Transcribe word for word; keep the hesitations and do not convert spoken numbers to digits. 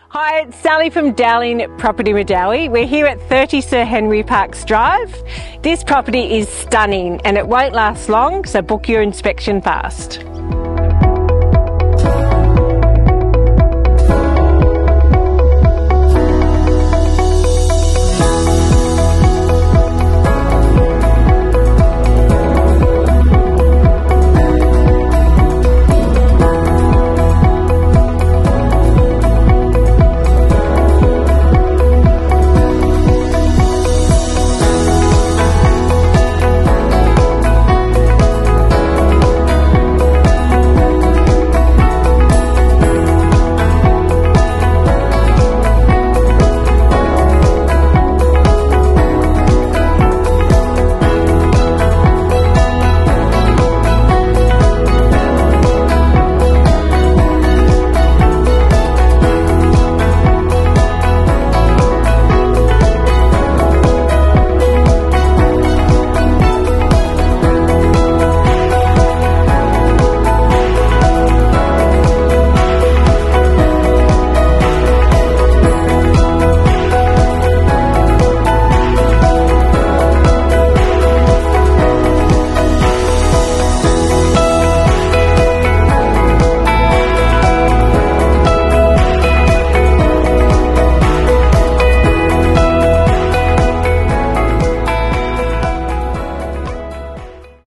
Hi, it's Sally from Dowling Property Medowie. We're here at thirty Sir Henry Parkes Drive. This property is stunning and it won't last long, so book your inspection fast.